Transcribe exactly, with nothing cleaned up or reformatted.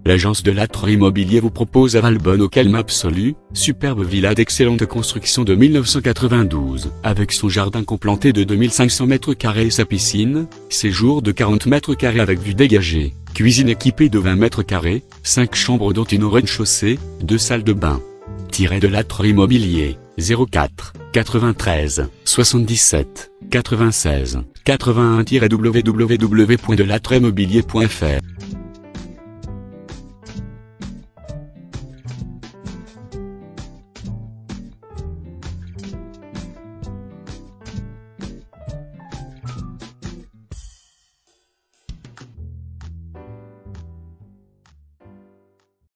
L'agence Delattre Immobilier vous propose à Valbonne au calme absolu, superbe villa d'excellente construction de mille neuf cent quatre-vingt-douze, avec son jardin complanté de deux mille cinq cents mètres carrés et sa piscine, séjour de quarante mètres carrés avec vue dégagée, cuisine équipée de vingt mètres carrés, cinq chambres dont une au rez-de-chaussée, deux salles de bain. Delattre Immobilier, zéro quatre, quatre-vingt-treize, soixante-dix-sept, quatre-vingt-seize, quatre-vingt-un w w w point delattre immobilier point f r